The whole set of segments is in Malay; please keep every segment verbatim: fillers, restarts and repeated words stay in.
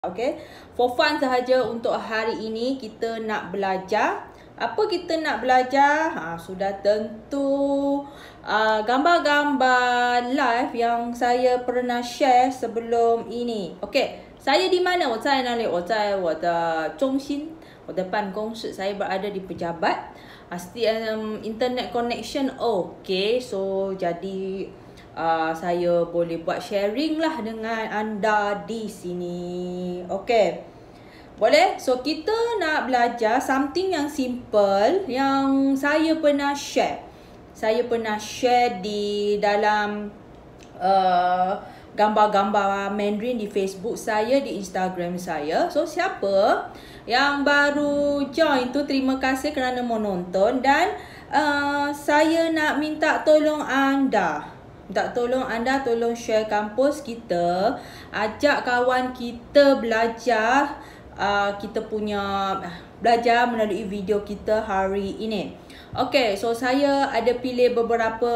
Okay, for fun sahaja untuk hari ini kita nak belajar. Apa kita nak belajar? Ha, sudah tentu uh, gambar-gambar live yang saya pernah share sebelum ini. Okay, saya di mana? 我在哪里？我在我的中心，我的办公室。Saya berada di pejabat. Pasti um, internet connection okay. So jadi Uh, saya boleh buat sharing lah dengan anda di sini. Okay, boleh? So kita nak belajar something yang simple yang saya pernah share. Saya pernah share di dalam uh, gambar-gambar Mandarin di Facebook saya, di Instagram saya. So siapa yang baru join tu, terima kasih kerana menonton. Dan uh, saya nak minta tolong anda. Tak tolong anda, tolong share kampus kita. Ajak kawan kita belajar. Uh, kita punya belajar melalui video kita hari ini. Okay, so saya ada pilih beberapa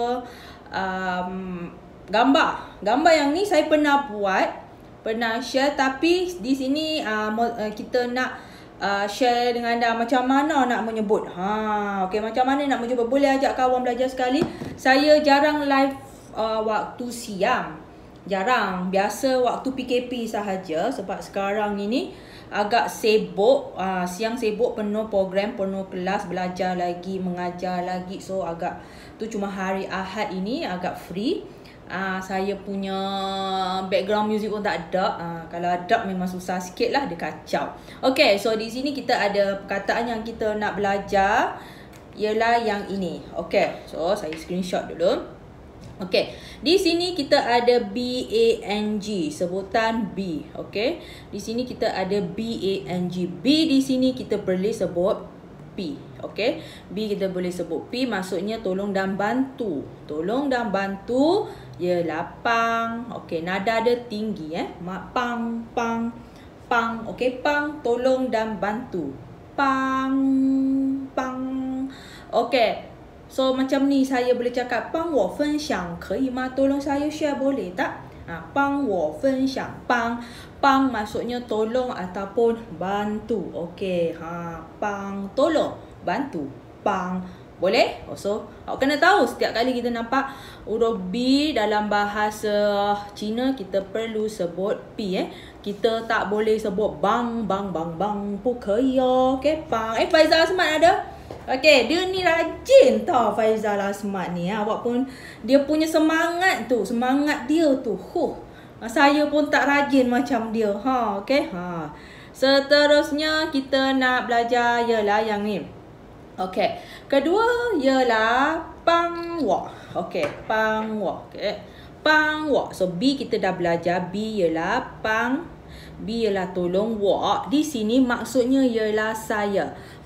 um, gambar. Gambar yang ni saya pernah buat, pernah share. Tapi di sini uh, kita nak Uh, share dengan anda macam mana nak menyebut. Ha, okey, macam mana nak menyebut. Boleh ajak kawan belajar sekali. Saya jarang live uh, waktu siang. Jarang. Biasa waktu P K P sahaja. Sebab sekarang ini agak sibuk. Uh, siang sibuk, penuh program, penuh kelas, belajar lagi, mengajar lagi. So agak tu cuma hari Ahad ini agak free. Uh, saya punya background music pun tak ada. Uh, kalau ada memang susah sikit lah, dia kacau. Okay, so di sini kita ada perkataan yang kita nak belajar. Ialah yang ini. Okay, so saya screenshot dulu. Okay, di sini kita ada B A N G, sebutan B. Okay, di sini kita ada B A N G. B di sini kita boleh sebut P. Okay, B kita boleh sebut P, maksudnya tolong dan bantu. Tolong dan bantu ialah pang. Okay, nada dia tinggi eh. Pang, pang, pang. Okay, pang, tolong dan bantu. Pang, pang. Okay, so macam ni saya boleh cakap, 帮我分享可以吗? Tolong saya share boleh tak? Ha, 帮我分享. Pang, pang maksudnya tolong ataupun bantu. Okay, ha, pang, tolong, bantu. Pang. Boleh? So, awak kena tahu setiap kali kita nampak huruf B dalam bahasa Cina, kita perlu sebut P eh. Kita tak boleh sebut bang, bang, bang, bang. 不可以哦. Okay, pang. Eh, Faizal Asmat ada? Okay, dia ni rajin tau Faizal Asmat ni. Ha. Awak pun, dia punya semangat tu, semangat dia tu. Huh. Saya pun tak rajin macam dia. Ha, okay. Ha. Seterusnya kita nak belajar ialah yang ni. Okey, kedua ialah pang wo. Okey, pang wo. Okey, pang wo. So B kita dah belajar. B ialah pang. B ialah tolong. Wo di sini maksudnya ialah saya.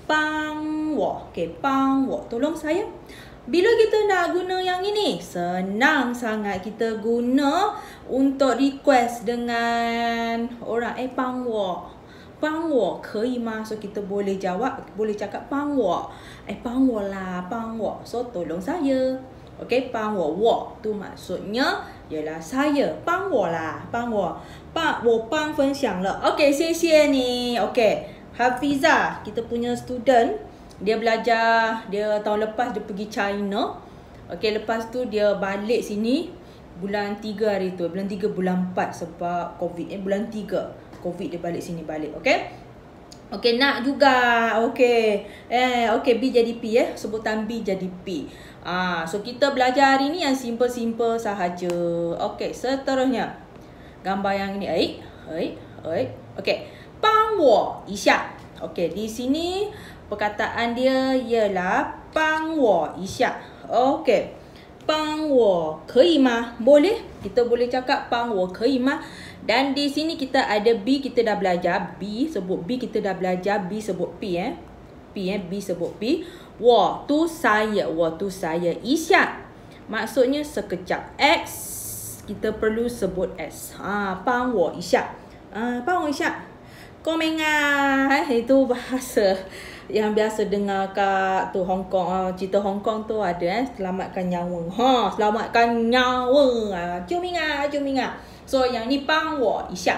Pang wo. Okey, pang wo. Tolong saya. Bila kita nak guna yang ini, senang sangat kita guna untuk request dengan orang. Eh, pang wo. 帮我可以吗? So kita boleh jawab, boleh cakap 帮我. Eh, 帮我啦, 帮我. So tolong saya. Okay, 帮我, 我 tu maksudnya ialah saya. 帮我啦, 帮我. 帮我帮分享了. Okay, 谢谢你. Okay, Hafiza, kita punya student, dia belajar, dia tahun lepas dia pergi China. Okay, lepas tu dia balik sini bulan tiga hari tu. Bulan tiga, bulan empat sebab COVID. Eh, bulan tiga. COVID dia balik sini balik. Okay. Okay, nak juga. Okay. Eh, okay, B jadi P eh. Sebutan B jadi P. Ah, so kita belajar hari ni yang simple-simple sahaja. Okay, seterusnya. Gambar yang ini. Eh, eh, eh. Okay. 帮我一下. Okay, di sini perkataan dia ialah 帮我一下. Okay. 帮我可以吗? Boleh. Kita boleh cakap 帮我可以吗? Dan di sini kita ada B, kita dah belajar. B sebut B, kita dah belajar. B sebut P eh. P eh, B sebut P. 我 tu saya, 我 tu saya. 一下 maksudnya sekejap. X kita perlu sebut S. Ha, 帮我一下. Ah, 帮我一下. Komen ah. Eh, itu bahasa yang biasa dengar kat tu Hong Kong. Uh, cerita Hong Kong tu ada eh. Selamatkan nyawa. Ha, selamatkan nyawa. Ah, 救命啊，救命啊. So yang ni 帮我一下.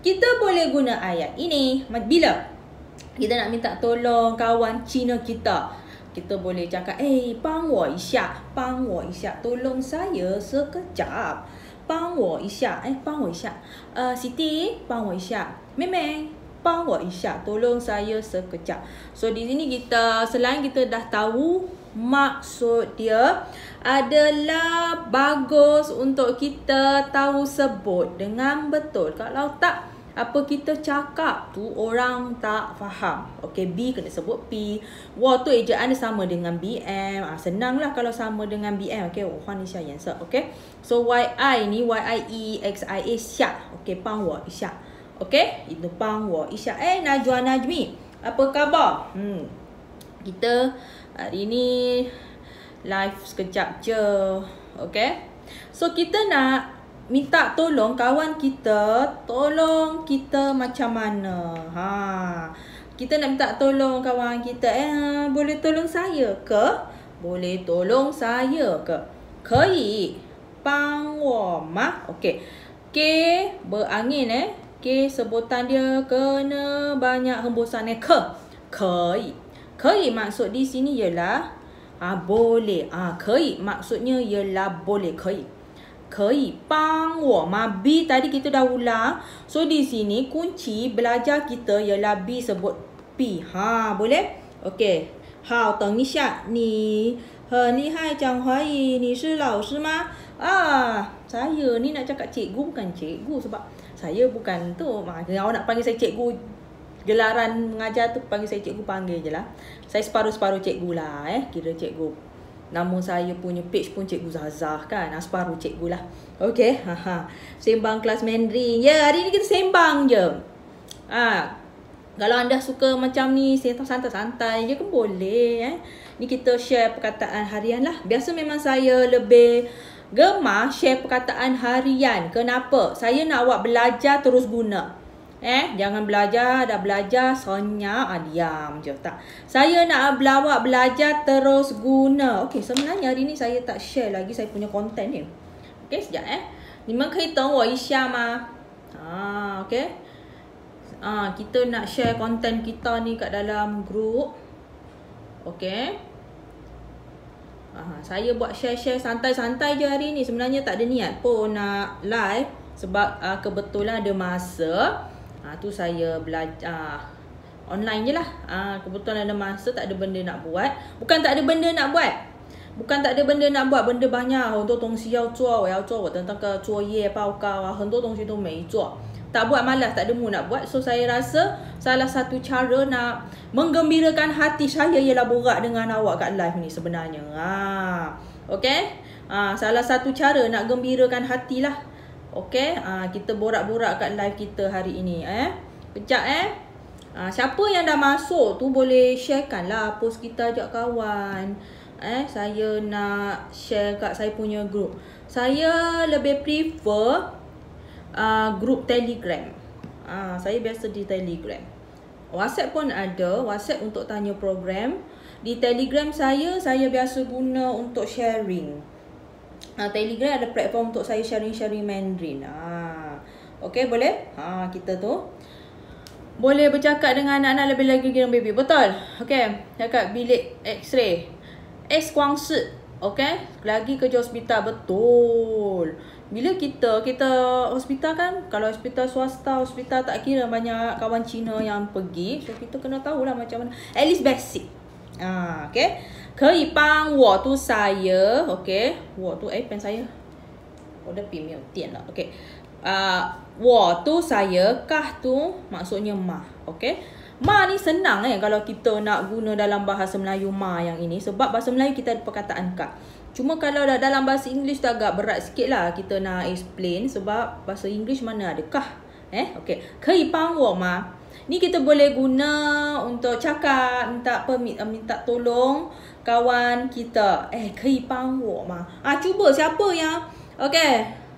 kita boleh guna ayat ini bila kita nak minta tolong kawan Cina kita. Kita boleh cakap, eh, 帮我一下，帮我一下， tolong saya sekejap. 帮我一下, eh, 帮我一下. Uh, Siti, 帮我一下. 妹妹, 帮我一下, tolong saya sekejap. So, di sini kita, selain kita dah tahu maksud dia, adalah bagus untuk kita tahu sebut dengan betul. Kalau tak, apa kita cakap tu orang tak faham. Okay, B kena sebut P. Wah tu ejaan dia sama dengan B M. Ah, senang lah kalau sama dengan B M. Okay, Huan Isha Yansa. Okay, so Y I ni Y I E X I A 下. Okay, 帮我一下. Okay, itu 帮我一下. Eh, Najwa Najmi, apa khabar? Hmm, kita hari ni live sekejap je. Okay, so kita nak minta tolong kawan kita, tolong kita macam mana? Ha, kita nak minta tolong kawan kita, eh, boleh tolong saya ke? Boleh tolong saya ke? 可以帮我吗? Okey. K berangin eh. K sebutan dia kena banyak hembusan eh. Ke. 可以. 可以 maksud di sini ialah ah, boleh. Ah, 可以 maksudnya ialah boleh. 可以. 可以帮我吗? B tadi kita dah ulang. So di sini kunci belajar kita ialah B sebut P. Ha, boleh? Okey. 好，等一下，你很厉害，讲华语，你是老师吗? Ah, saya ni nak cakap cikgu bukan cikgu sebab saya bukan tu. Kalau nak panggil saya cikgu, gelaran mengajar tu panggil saya cikgu, panggil je lah. Saya separuh-separuh cikgu lah eh, kira cikgu. Nama saya punya page pun Cikgu Zazah kan. Separuh cikgu lah. Okay. Haha. Sembang kelas Mandarin. Ya, hari ni kita sembang je. Ha. Kalau anda suka macam ni, santai-santai je kan boleh. Eh. Ni kita share perkataan harian lah. Biasa memang saya lebih gemar share perkataan harian. Kenapa? Saya nak awak belajar terus guna. Eh, jangan belajar, dah belajar, sonyak, ah, diam je. Tak. Saya nak awak belajar terus guna. Okey, sebenarnya hari ni saya tak share lagi saya punya konten ni. Okey, sekejap eh. 你们可以等我一下吗? Ah, okey. Ah, kita nak share konten kita ni kat dalam grup. Okey. Ah, saya buat share-share santai-santai je hari ni. Sebenarnya tak ada niat pun nak live sebab ah, kebetulan ada masa. Ha, tu saya belajar uh, online je lah. Ha, kebetulan ada masa, tak ada benda nak buat. Bukan tak ada benda nak buat. Bukan tak ada benda nak buat. Benda banyak. 很多东西要做，我要做我的那个作业报告啊，很多东西都没做。Tak buat malas, tak ada mood nak buat. So saya rasa salah satu cara nak menggembirakan hati saya ialah borak dengan awak kat live ni sebenarnya. Ha, okay? Ha, salah satu cara nak gembirakan hati lah. Okey, uh, kita borak-borak kat live kita hari ini eh. Kejap eh. Uh, siapa yang dah masuk tu boleh sharekan lah post kita ajak kawan. Eh, saya nak share kat saya punya group. Saya lebih prefer uh, group Telegram. Uh, saya biasa di Telegram. WhatsApp pun ada, WhatsApp untuk tanya program. Di Telegram saya, saya biasa guna untuk sharing. Ha, Telegram ada platform untuk saya sharing-sharing Mandarin. Ha, okey, boleh? Ha, kita tu boleh bercakap dengan anak-anak lebih lagi dengan baby. Betul? Okey, cakap bilik X-ray. X-quang-shi. Okey, lagi kerja hospital. Betul. Bila kita, kita hospital kan, kalau hospital swasta, hospital tak kira banyak kawan Cina yang pergi. So, kita kena tahulah macam mana. At least basic. Ah, okay. 可以帮我 tu saya, okay. 我 tu eh pen saya. 我的笔没有电了, okay. Ah, 我 tu saya, kah tu maksudnya ma, okay. Ma ni senang eh kalau kita nak guna dalam bahasa Melayu ma yang ini sebab bahasa Melayu kita ada perkataan kah. Cuma kalau dalam bahasa English tu agak berat sikit lah kita nak explain sebab bahasa English mana ada kah. Eh, okay. 可以帮我吗? Ni kita boleh guna untuk cakap, minta permit, minta tolong kawan kita. Eh, 可以帮我吗? Ah, cuba siapa yang, okay.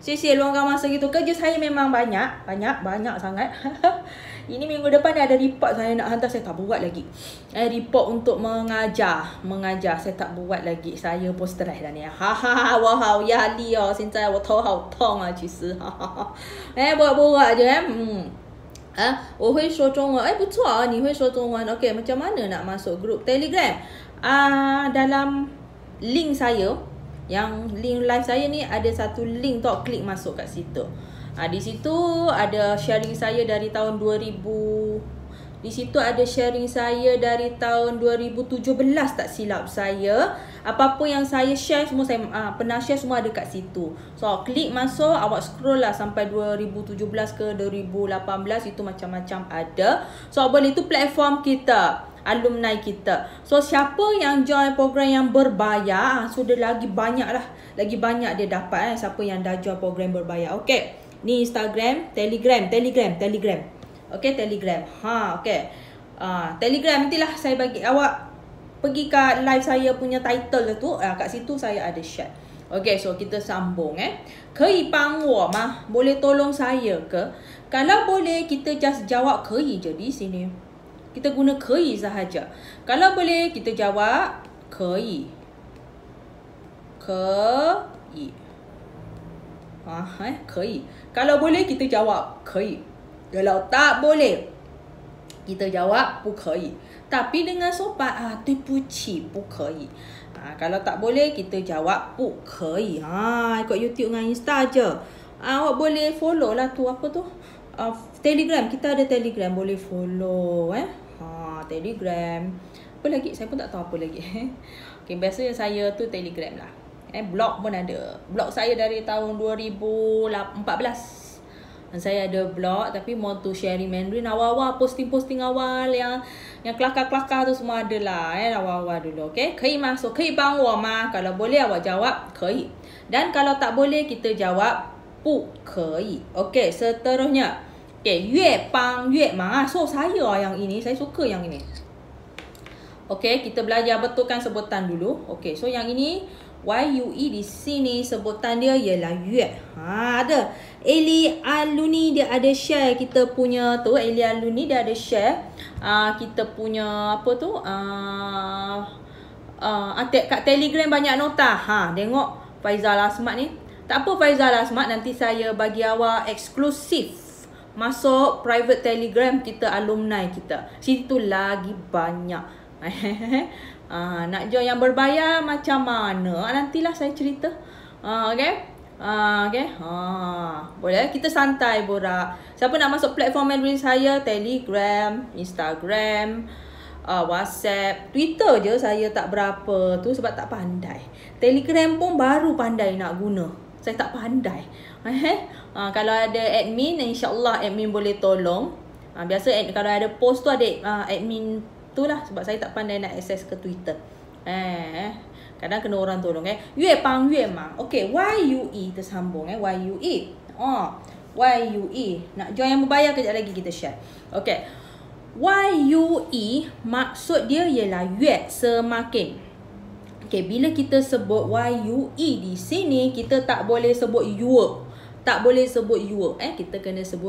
Sia-sia luangkan masa gitu. Kerja saya memang banyak. Banyak, banyak sangat. Ini minggu depan ada report saya nak hantar. Saya tak buat lagi. Eh, report untuk mengajar. Mengajar. Saya tak buat lagi. Saya pun stress dah ni. Ha ha ha. 我好压力哦。现在我头好痛啊。其实。哈哈哈。哎，buat-buat je eh. Hmm. Ah, 我会说中文. Eh, 不错啊，你会说中文. Okey, macam mana nak masuk grup Telegram? Ah, dalam link saya, yang link live saya ni ada satu link tu, klik masuk kat situ. Ah, di situ ada sharing saya dari tahun dua ribu. Di situ ada sharing saya dari tahun dua ribu tujuh belas tak silap saya. Apa-apa yang saya share semua saya ah, pernah share semua ada kat situ. So klik masuk, awak scroll lah sampai dua ribu tujuh belas ke dua ribu lapan belas, itu macam-macam ada. So boleh, itu platform kita, alumni kita. So siapa yang join program yang berbayar, sudah lagi banyak lah. Lagi banyak dia dapat eh, siapa yang dah join program berbayar. Okay, ni Instagram, Telegram, Telegram, Telegram. Okay, Telegram. Ha, okay. Uh, Telegram nantilah saya bagi awak pergi kat live saya punya title tu. Uh, kat situ saya ada share. Okay, so kita sambung eh. 可以帮我吗? Boleh tolong saya ke? Kalau boleh, kita just jawab 可以je di sini. Kita guna 可以 sahaja. Kalau boleh, kita jawab 可以. 可以. Ah, eh, 可以. Kalau boleh, kita jawab 可以. Kalau tak boleh, kita jawab 不可以. Tapi dengan sopan, ah, 对不起，不可以. Ah, kalau tak boleh, kita jawab 不可以. Ah, ikut YouTube dengan Insta je. Ah, awak boleh follow lah tu, apa tu? Uh, Telegram, kita ada Telegram, boleh follow eh. Ha, Telegram. Apa lagi? Saya pun tak tahu apa lagi. Okay, biasanya saya tu Telegram lah. Eh, blog pun ada. Blog saya dari tahun dua ribu empat belas. Dan saya ada blog tapi more to sharing Mandarin. Awal-awal posting-posting awal yang yang kelakar-kelakar tu semua ada lah eh, awal-awal dulu. Okay, 可以masuk, 可以帮我吗? Kalau boleh awak jawab 可以. Dan kalau tak boleh kita jawab 不可以. Okay, seterusnya. Okay, 越帮越忙. Ah, so saya yang ini, saya suka yang ini. Okay, kita belajar betulkan sebutan dulu. Okay, so yang ini Y U E di sini sebutan dia ialah 越. Ha, ada. Eli Aluni dia ada share kita punya tu. Eli Aluni dia ada share uh, kita punya apa tu? Uh, uh, kat Telegram banyak nota. Ha, tengok Faizal Asmat ni. Tak apa Faizal Asmat, nanti saya bagi awak eksklusif masuk private Telegram kita, alumni kita. Situ lagi banyak. Ah, nak join yang berbayar macam mana? Nantilah saya cerita. Ah, okay? Ah, okay? Ah, boleh kita santai borak. Siapa nak masuk platform Mandarin saya, Telegram, Instagram, uh, WhatsApp, Twitter je saya tak berapa tu sebab tak pandai. Telegram pun baru pandai nak guna. Saya tak pandai. Eh, uh, kalau ada admin, insya-Allah admin boleh tolong. Uh, biasa ad, kalau ada post tu ada uh, admin tu lah, sebab saya tak pandai nak akses ke Twitter. Eh, kadang kena orang tolong eh. 越帮越忙. Okey, Y U E tersambung eh. Y U E. Oh, Y U E. Nak join yang berbayar kejap lagi kita share. Okey. Y U E maksud dia ialah 越 semakin. Okey, bila kita sebut Y U E di sini, kita tak boleh sebut you. Tak boleh sebut you eh, kita kena sebut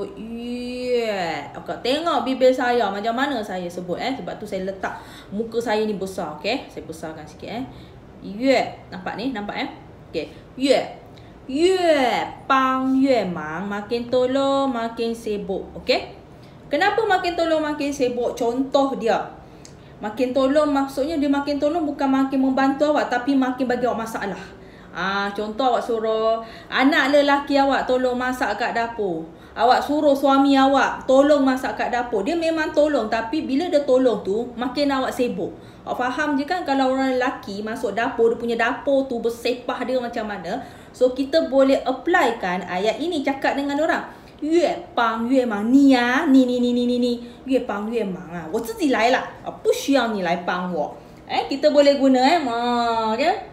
yeah. Okay, tengok bibir saya macam mana saya sebut eh, sebab tu saya letak muka saya ni besar. Okey, saya besarkan sikit eh. Yeah. Nampak ni, nampak eh. Okey, yeah. 越帮越忙, makin tolong makin sibuk. Okey, kenapa makin tolong makin sibuk? Contoh dia, makin tolong maksudnya dia makin tolong bukan makin membantu awak, tapi makin bagi awak masalah. Ah, contoh awak suruh anak lelaki awak tolong masak kat dapur. Awak suruh suami awak tolong masak kat dapur. Dia memang tolong, tapi bila dia tolong tu makin awak sibuk. Awak faham je kan kalau orang lelaki masuk dapur, dia punya dapur tu bersepah dia macam mana. So kita boleh applykan ayat ini, cakap dengan orang. 越帮越忙, ni ya, ni ni ni ni ni ni, 越帮越忙啊，我自己来了，不需要你来帮我。Eh, kita boleh guna eh, ma, okay?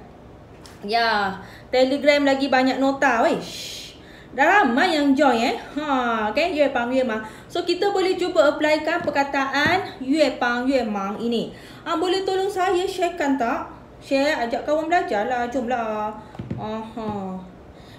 Ya, Telegram lagi banyak nota, wish. Dah ramai yang join eh. Ha, okay, 越帮越忙. So kita boleh cuba applykan perkataan 越帮越忙 ini. Ah, boleh tolong saya sharekan tak? Share, ajak kawan belajar lah, jomlah. Aha.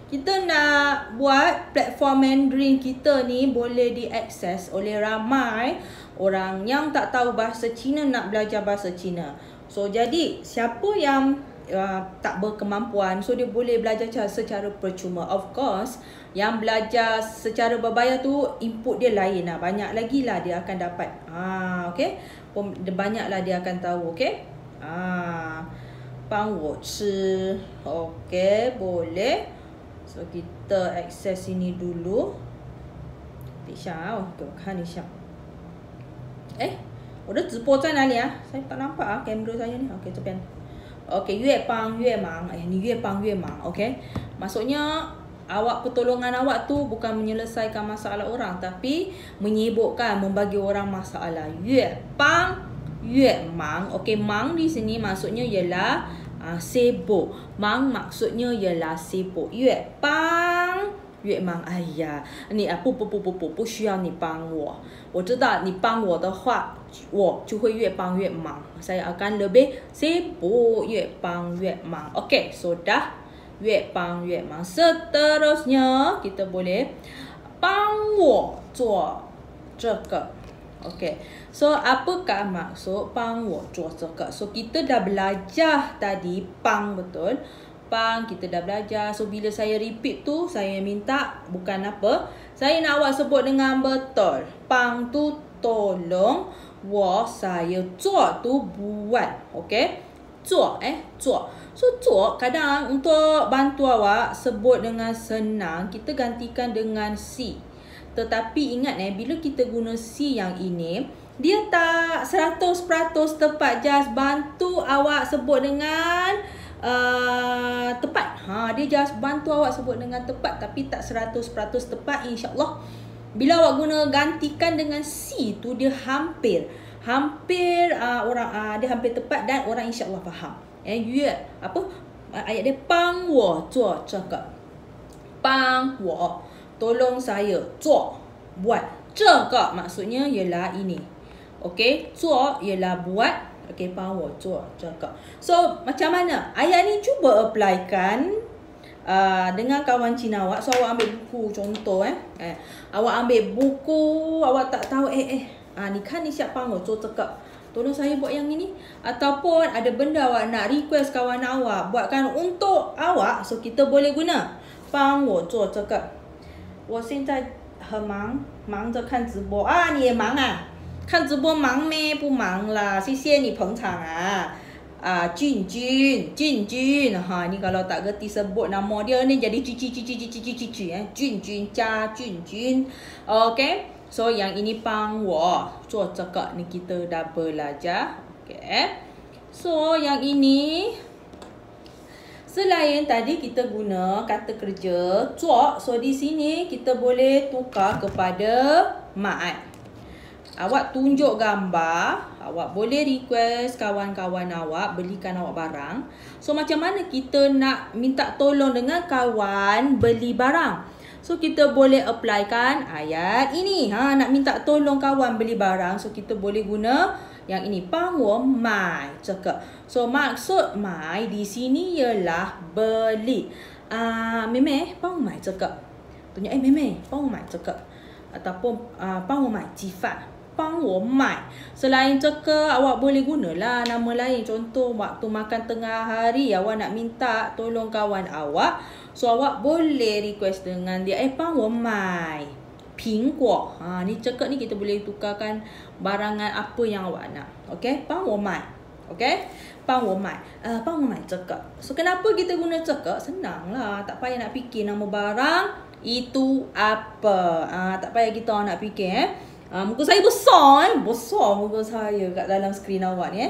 kita nak buat platform Mandarin kita ni boleh diakses oleh ramai orang yang tak tahu bahasa Cina nak belajar bahasa Cina. So jadi siapa yang uh, tak berkemampuan, so dia boleh belajar secara percuma. Of course, yang belajar secara berbayar tu input dia lain lah. Banyak lagi lah dia akan dapat. Ha, okay. Banyak lah dia akan tahu. Okay. Ha, 帮我吃. Okay, boleh. So kita akses ini dulu. 等一下啊，我给我看一下。哎，我的直播在哪里啊？ saya tak nampak ah kamera saya ni. Okey, 这边。Okey, 越帮越忙。哎，你越帮越忙。Okey. Maksudnya awak pertolongan awak tu bukan menyelesaikan masalah orang, tapi menyibukkan, membagi orang masalah. 越帮越忙. Okey, 忙 di sini maksudnya ialah uh, sibuk. 忙 maksudnya ialah sibuk. 越帮越忙. 哎呀，你啊不不不不不不需要你帮我。我知道你帮我的话，我就会越帮越忙。Saya akan lebih sibuk. 越帮越忙. Okey, sudah. 越帮越忙. Seterusnya kita boleh 帮我做这个. Okey. So apakah maksud 帮我做这个? So kita dah belajar tadi 帮 betul. 帮 kita dah belajar. So bila saya repeat tu, saya minta bukan apa, saya nak awak sebut dengan betul. 帮 tu tolong, 我 saya, 做 tu buat. Okey. 做 eh 做. So 做 kadang untuk bantu awak sebut dengan senang, kita gantikan dengan si. Tetapi ingat eh, bila kita guna si yang ini, dia tak seratus peratus tepat. Just bantu awak sebut dengan uh, tepat. Ha, dia just bantu awak sebut dengan tepat, tapi tak seratus peratus tepat, insyaAllah. Bila awak guna gantikan dengan si tu, dia hampir hampir uh, orang uh, dia hampir tepat dan orang insyaAllah faham. Eh, yue apa ayat dia, 帮我做这个. 帮我 tolong saya, 做 buat, 这个 maksudnya ialah ini. Okey, 做 ialah buat. Okey, 帮我做这个. So macam mana ayat ni, cuba applykan uh, dengan kawan Cina awak. So awak ambil buku contoh eh. eh awak ambil buku, awak tak tahu eh eh ah ni kan ni siap 帮我做这个, tolong saya buat yang ini. Ataupun ada benda awak nak request kawan awak buatkan untuk awak, so kita boleh guna 帮我做这个. 我现在很忙，忙着看直播啊，你也忙啊？看直播忙咩？不忙啦，谢谢你捧场啊。啊，俊君，俊君哈, ni kalau tak gerti sebut nama dia ni jadi cici cici cici cici cici eh. 俊君加俊君. Okey. So yang ini 帮我做这个, ni kita dah belajar. Okey. So yang ini, selain tadi kita guna kata kerja 做, so di sini kita boleh tukar kepada ma'at. Awak tunjuk gambar, awak boleh request kawan-kawan awak belikan awak barang. So macam mana kita nak minta tolong dengan kawan beli barang? So kita boleh applykan ayat ini. Ha, nak minta tolong kawan beli barang, so kita boleh guna yang ini, 帮我买这个. So maksud 买 di sini ialah beli. Ah, 妹妹帮我买这个. Tanya eh 妹妹帮我买这个. Ataupun ah, 帮我买鸡饭. 帮我买. Selain ceka, awak boleh gunalah nama lain. Contoh waktu makan tengah hari, awak nak minta tolong kawan awak, so awak boleh request dengan dia, eh 帮我买苹果. Ha, ni cekak ni kita boleh tukarkan barangan apa yang awak nak. Okey, 帮我买. Okey, 帮我买. Uh, 帮我买这个. So kenapa kita guna cekak? Senang lah, tak payah nak fikir nama barang itu apa. Ah, tak payah kita nak fikir eh. Ah, muka saya besar eh. Besar muka saya kat dalam skrin awak ni eh.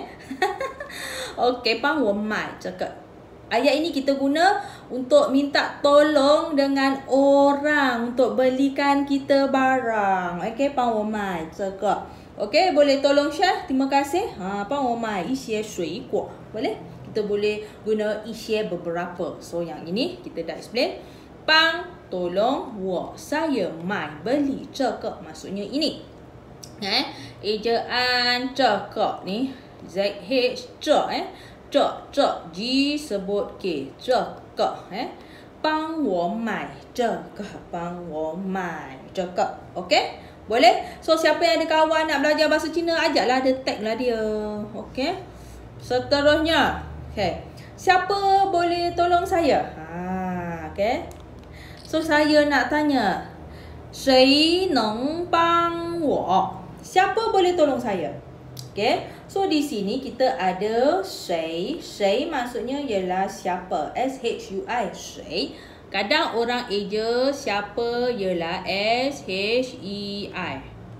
Okey, 帮我买这个. Ayat ini kita guna untuk minta tolong dengan orang untuk belikan kita barang. Okey, 帮我买这个. Okey, boleh tolong share? Terima kasih. Ha, 帮我买一些水果. Boleh? Kita boleh guna 一些 beberapa. So yang ini kita dah explain. 帮 tolong, 我 saya 买 beli 这个 maksudnya ini. Eh, ejaan 这个 ni Z H 这 eh. 这这 G sebut K 这个 eh. 帮帮我买这个帮我买这个 okey boleh so siapa yang ada kawan nak belajar bahasa Cina ajaklah dia tag lah dia okey seterusnya okey siapa boleh tolong saya ha okey so saya nak tanya 谁能帮我 siapa boleh tolong saya okey so di sini kita ada 谁 谁maksudnya ialah siapa S H U I 谁 kadang orang eja siapa ialah S H E I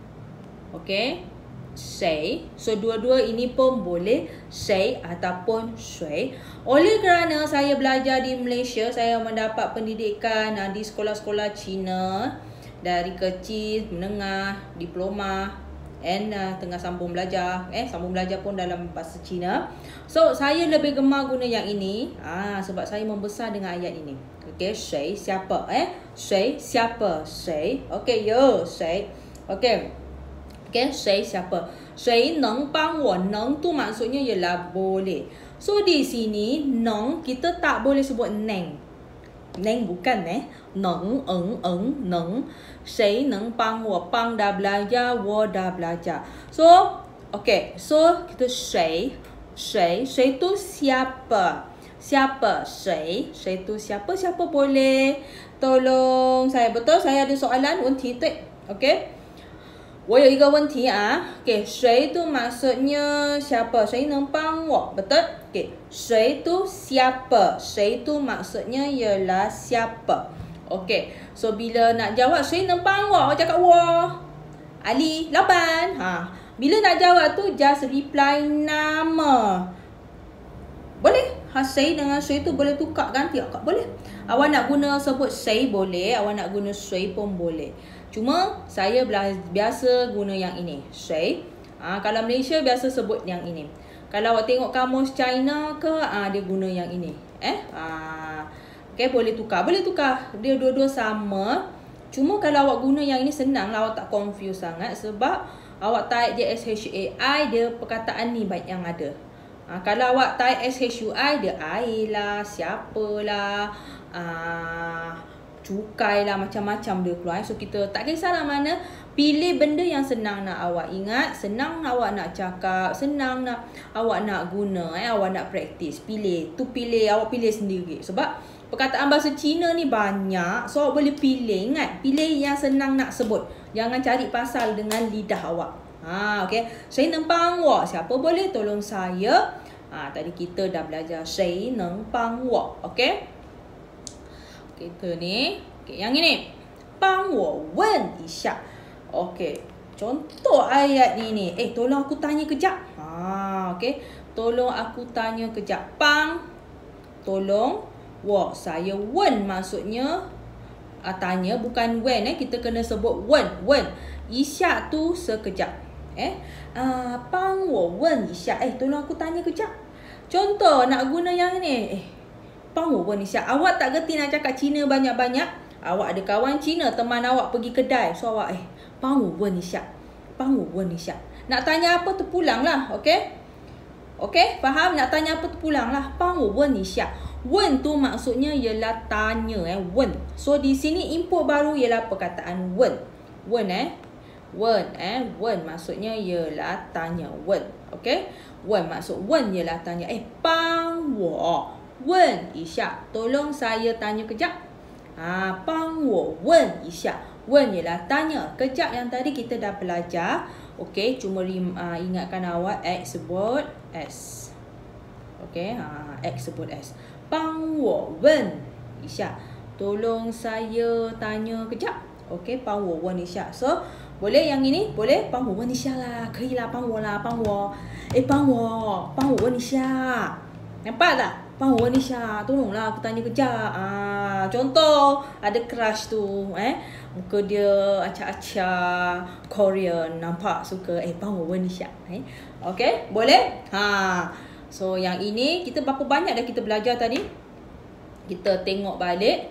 okey 谁 so dua-dua ini pun boleh 谁 ataupun 谁 oleh kerana saya belajar di Malaysia saya mendapat pendidikan di sekolah-sekolah Cina dari kecil, menengah, diploma and uh, tengah sambung belajar eh sambung belajar pun dalam bahasa Cina. So saya lebih gemar guna yang ini ah sebab saya membesar dengan ayat ini. Okey, 谁 siapa eh 谁 siapa 谁 okey yo 谁 okey okey 谁 siapa 谁能帮我 能 tu maksudnya ialah boleh. So di sini neng kita tak boleh sebut neng. Neng bukan eh neng eng eng neng 谁能帮我 pang dah belajar 我 dah belajar so okay so kita 谁谁谁 tu siapa siapa 谁谁 tu siapa siapa boleh tolong saya betul saya ada soalan 问题对 okay 我有一个问题啊 okay 谁 tu maksudnya siapa 谁能帮我 betul okay 谁 tu siapa 谁 tu maksudnya ialah siapa okey so bila nak jawab 谁能帮我 cakap 我 Ali laban ha bila nak jawab tu just reply nama boleh ha 谁 dengan 谁 tu boleh tukar ganti tak boleh awak nak guna sebut 谁 boleh awak nak guna 谁 pun boleh cuma saya biasa guna yang ini 谁 ha, kalau Malaysia biasa sebut yang ini kalau awak tengok kamus China ke ha, dia guna yang ini eh ha, okay, boleh tukar boleh tukar dia dua-dua sama cuma kalau awak guna yang ini senang lah awak tak confuse sangat sebab awak type je S H A I dia perkataan ni baik yang ada ha, kalau awak type S H U I dia air lah siapalah uh, cukai lah macam-macam dia keluar so kita tak kisahlah mana pilih benda yang senang nak awak ingat senang awak nak cakap senang nak awak nak guna eh awak nak praktis pilih tu pilih awak pilih sendiri sebab perkataan bahasa Cina ni banyak so awak boleh pilih ingat pilih yang senang nak sebut jangan cari pasal dengan lidah awak ha okey 谁能帮我 siapa boleh tolong saya ha tadi kita dah belajar 谁能帮我 okey kita ni okay, yang ini 帮我问一下 okey contoh ayat ni ni eh tolong aku tanya kejap ha okey tolong aku tanya kejap pang tolong wo saya wen maksudnya uh, tanya bukan when eh kita kena sebut wen wen isya tu sekejap eh uh, pang wo wen isya eh tolong aku tanya kejap contoh nak guna yang ni eh pang wo wen isya awak tak gerti nak cakap Cina banyak-banyak awak ada kawan Cina teman awak pergi kedai so awak eh pang wo wen isya pang wo wen isya nak tanya apa terpulanglah okey okey faham nak tanya apa terpulanglah pang wo wen isya wen tu maksudnya ialah tanya eh wen so di sini input baru ialah perkataan wen wen eh wen eh wen maksudnya ialah tanya wen okey wen maksud wen ialah tanya eh pang wo wen isya tolong saya tanya kejap ha pang wo wen isya wen ialah tanya kejap yang tadi kita dah belajar okey cuma uh, ingatkan awak X sebut S okey ha X sebut S pang wo wen isya tolong saya tanya kejap okey pang wo wen isya so boleh yang ini boleh pang wo wen isya lah 可以啦帮我啦帮我 eh 帮我帮我问一下 nampak tak 帮我问一下 tolonglah aku tanya kejap ah contoh ada crush tu eh muka dia acak-acak Korean nampak suka eh 帮我问一下 eh okey boleh ha so yang ini kita berapa banyak dah kita belajar tadi kita tengok balik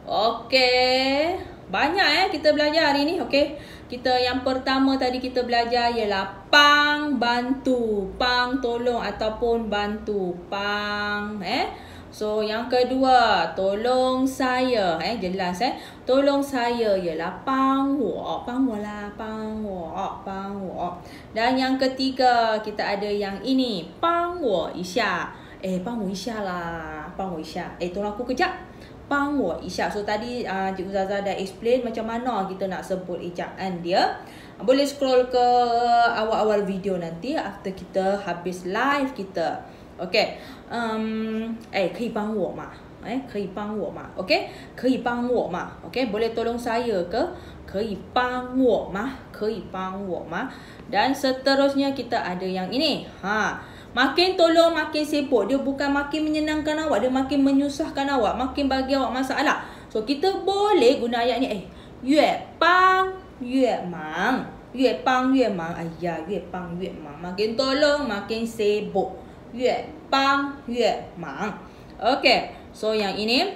okey banyak eh kita belajar hari ni okey kita yang pertama tadi kita belajar ialah pang bantu pang tolong ataupun bantu pang eh So yang kedua, tolong saya. Eh jelas eh. Tolong saya ialah 帮我，帮我啦，帮我，帮我. Dan yang ketiga, kita ada yang ini, 帮我一下. Eh, 帮我一下啦，帮我一下. Eh, tolong aku kejap. 帮我一下. So tadi uh, Cikgu Zaza dah explain macam mana kita nak sebut ejaan dia. Boleh scroll ke awal-awal video nanti after kita habis live kita. Okay. Um, eh, 可以帮我吗? Eh, 可以帮我吗? Okay. 可以帮我吗? Okay. Boleh tolong saya ke? 可以帮我吗? 可以帮我吗? Dan seterusnya kita ada yang ini. Ha. Makin tolong makin sibuk. Dia bukan makin menyenangkan awak. Dia makin menyusahkan awak. Makin bagi awak masalah. So kita boleh guna ayat ni. Eh, 越帮越忙. 越帮越忙. Ayah, 越帮越忙. Makin tolong makin sibuk. 越帮越忙. Okay. So yang ini.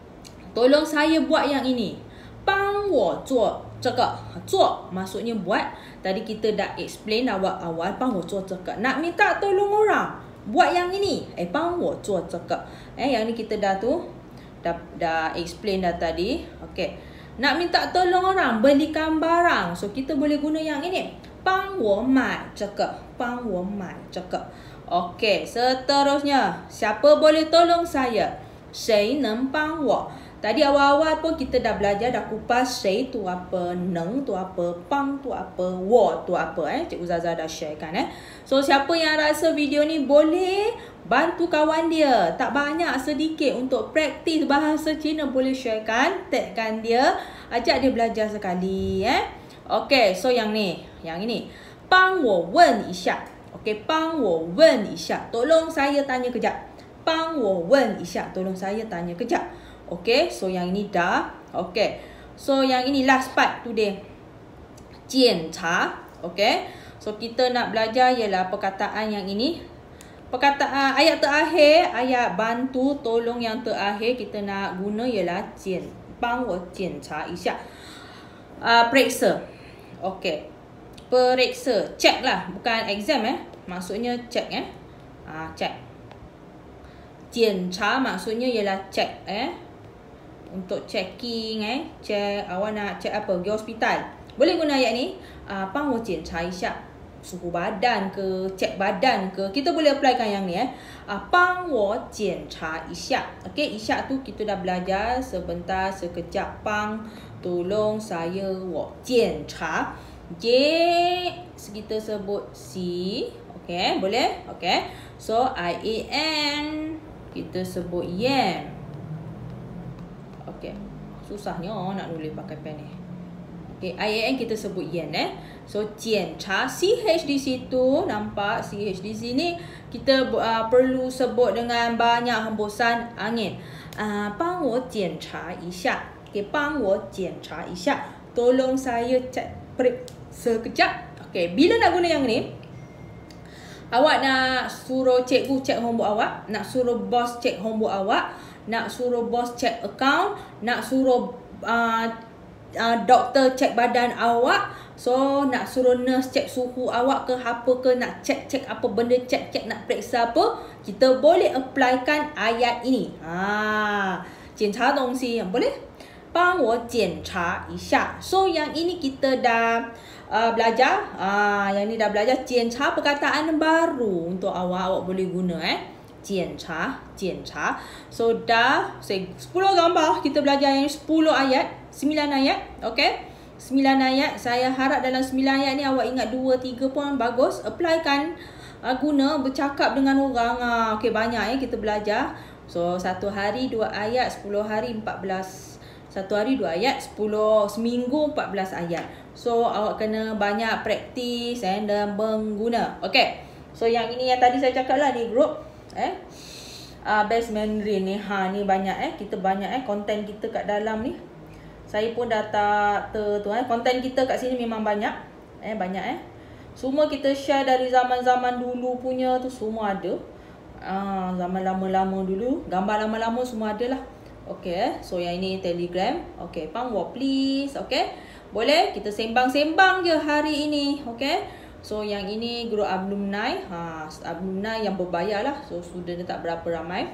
Tolong saya buat yang ini. 帮我做这个. 做 maksudnya buat. Tadi kita dah explain awal-awal 帮我做这个. Nak minta tolong orang buat yang ini. Eh, 帮我做这个. Eh, yang ni kita dah tu dah dah explain dah tadi. Okey. Nak minta tolong orang belikan barang. So kita boleh guna yang ini. 帮我买这个. 帮我买这个. Okey, seterusnya. Siapa boleh tolong saya? 谁能帮我? Tadi awal-awal pun kita dah belajar, dah kupas 谁 tu apa, 能 tu apa, 帮 tu apa, 我 tu apa. Eh. Cikgu Zaza dah sharekan. Eh. So, siapa yang rasa video ni boleh bantu kawan dia. Tak banyak, sedikit untuk praktis bahasa Cina boleh sharekan. Tagkan dia. Ajak dia belajar sekali. Eh. Okay, so yang ni. Yang ini. 帮我问一下. Okay, 帮我问一下. Tolong saya tanya kejap. 帮我问一下. Tolong saya tanya kejap. Okay, so yang ini dah. Okay, so yang ini last part today. 检查. Okay, so kita nak belajar ialah perkataan yang ini. Perkataan ayat terakhir, ayat bantu, tolong yang terakhir kita nak guna ialah 检, 帮我检查一下. Uh, periksa. Okay, periksa. Check lah, bukan exam eh. Maksudnya check eh. Ah, check. 检查 maksudnya ialah check eh. Untuk checking eh, check awak nak check apa, pergi hospital. Boleh guna ayat ni. Ah, 帮我检查一下 suhu badan ke, check badan ke. Kita boleh applykan yang ni eh. Ah, 帮我检查一下. Okey, 一下 tu kita dah belajar sebentar, sekejap. 帮 tolong saya, 我检查. J kita sebut C. Okey, boleh? Okey. So I A N kita sebut yen. Okay. Susahnya nak nulis pakai pen ni. Okay. I A N kita sebut yen eh. So, 检查. C H di situ. Nampak C H di sini. Kita uh, perlu sebut dengan banyak hembusan angin. Uh, 帮我检查一下. Okay. 帮我检查一下. Tolong saya cek periksa kejap. Okay. Bila nak guna yang ni? Awak nak suruh cikgu cek homework awak. Nak suruh bos cek homework awak. Nak suruh bos cek account, nak suruh uh, uh, doktor cek badan awak. So, nak suruh nurse cek suhu awak ke apa ke, nak cek-cek apa benda, cek-cek nak periksa apa, kita boleh applykan ayat ini. Ha, 检查东西 boleh? 帮我检查一下. So, yang ini kita dah uh, belajar. Ah, yang ni dah belajar. 检查 perkataan baru untuk awak, awak boleh guna eh. 检查, 检查. So dah sepuluh gambar. Kita belajar yang sepuluh ayat, sembilan ayat. Okay, sembilan ayat. Saya harap dalam sembilan ayat ni awak ingat dua tiga pun bagus. Applykan, uh, guna bercakap dengan orang. uh, Okay, banyak eh kita belajar. So satu hari dua ayat, sepuluh hari empat belas. Satu hari dua ayat, sepuluh, seminggu empat belas ayat. So awak kena banyak praktis eh, dan mengguna. Okay, so yang ini yang tadi saya cakap lah di grup eh uh, best Mandarin ni. Ha, ni banyak eh, kita banyak eh konten kita kat dalam ni. Saya pun dah tak ter tu eh, konten kita kat sini memang banyak eh, banyak eh. Semua kita share dari zaman-zaman dulu punya tu semua ada. Ah, uh, zaman lama-lama dulu, gambar lama-lama semua ada lah. Okey eh. So yang ini Telegram. Okey, 帮我 please. Okey. Boleh kita sembang-sembang je hari ini. Okey. So yang ini grup alumni, ha, alumni yang berbayar lah. So student dia tak berapa ramai.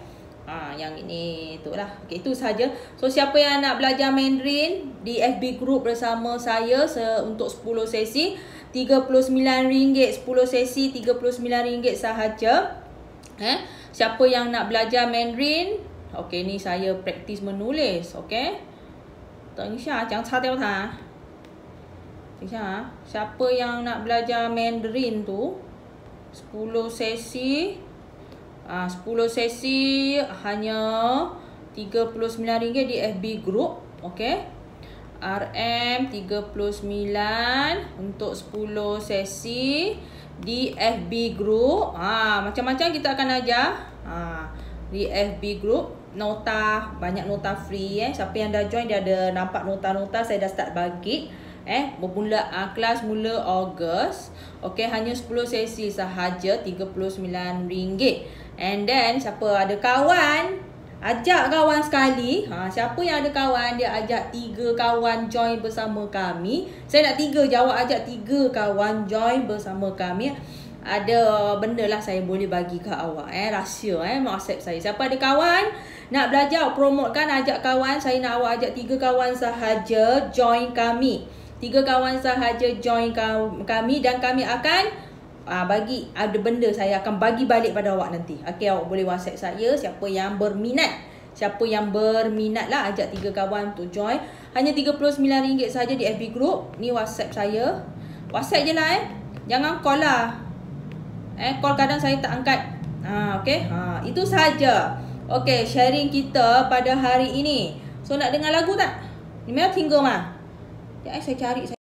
Ha, yang ini tu lah. Okay, itu saja. So siapa yang nak belajar Mandarin di F B group bersama saya se untuk sepuluh sesi, tiga puluh sembilan ringgit sepuluh sesi, tiga puluh sembilan ringgit sahaja. Eh, siapa yang nak belajar Mandarin, okey ni saya praktis menulis, okey. 等一下，jangan擦掉它。等一下，siapa yang nak belajar Mandarin tu sepuluh sesi. Ah, sepuluh sesi hanya tiga puluh sembilan ringgit di F B group, okey. R M tiga puluh sembilan untuk sepuluh sesi di F B group. Ah, macam-macam kita akan ajar. Ah, di F B group nota, banyak nota free eh. Siapa yang dah join dia ada nampak nota-nota saya dah start bagi. Eh, bermula uh, kelas mula Ogos. Okey, hanya sepuluh sesi sahaja, tiga puluh sembilan ringgit. And then siapa ada kawan, ajak kawan sekali. Ha, siapa yang ada kawan, dia ajak tiga kawan join bersama kami. Saya nak tiga jawab, ajak tiga kawan join bersama kami. Ada benda lah saya boleh bagi ke awak eh, rahsia eh, WhatsApp saya. Siapa ada kawan nak belajar, promote kan, ajak kawan. Saya nak awak ajak tiga kawan sahaja join kami. Tiga kawan sahaja join kami dan kami akan Ah, bagi ada benda saya akan bagi balik pada awak nanti. Okey, awak boleh WhatsApp saya siapa yang berminat. Siapa yang berminat lah ajak tiga kawan untuk join. Hanya tiga puluh sembilan ringgit saja di F B group. Ni WhatsApp saya. WhatsApp je lah eh. Jangan call lah. Eh, call kadang saya tak angkat. Ha, okey. Ha, itu saja. Okey, sharing kita pada hari ini. So nak dengar lagu tak? Ni memang tinggal mah. Ya, saya cari